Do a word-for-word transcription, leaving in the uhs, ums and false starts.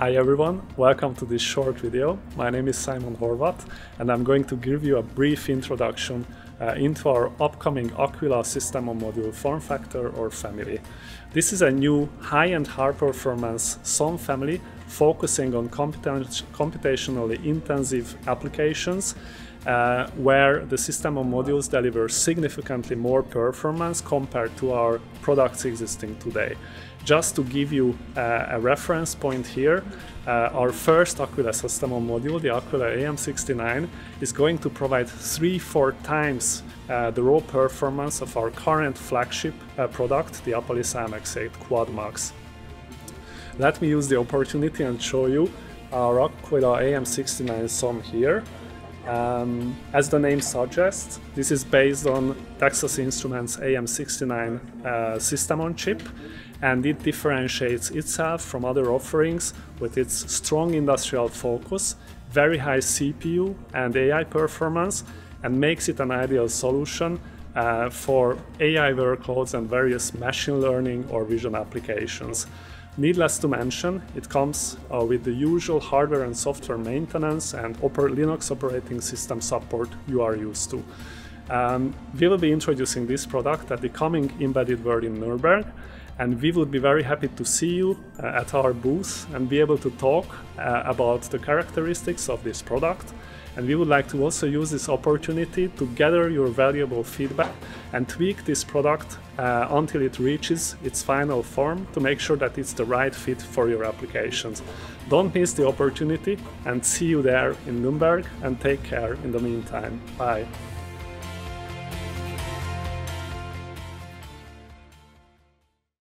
Hi everyone, welcome to this short video. My name is Simon Horvath and I'm going to give you a brief introduction uh, into our upcoming Aquila system on module form factor or family. This is a new high-end high-performance S O M family focusing on computa computationally intensive applications uh, where the system on modules delivers significantly more performance compared to our products existing today. Just to give you uh, a reference point here, uh, our first Aquila system on module, the Aquila A M sixty-nine, is going to provide three, four times uh, the raw performance of our current flagship uh, product, the Aquila M X eight Quad Max. Let me use the opportunity and show you our Aquila A M sixty-nine S O M here. Um, as the name suggests, this is based on Texas Instruments A M sixty-nine uh, system on chip, and it differentiates itself from other offerings with its strong industrial focus, very high C P U and A I performance, and makes it an ideal solution uh, for A I workloads and various machine learning or vision applications. Needless to mention, it comes uh, with the usual hardware and software maintenance and oper Linux operating system support you are used to. Um, we will be introducing this product at the coming Embedded World in Nuremberg, and we would be very happy to see you uh, at our booth and be able to talk uh, about the characteristics of this product. And we would like to also use this opportunity to gather your valuable feedback and tweak this product uh, until it reaches its final form to make sure that it's the right fit for your applications. Don't miss the opportunity, and see you there in Nuremberg, and take care in the meantime. Bye.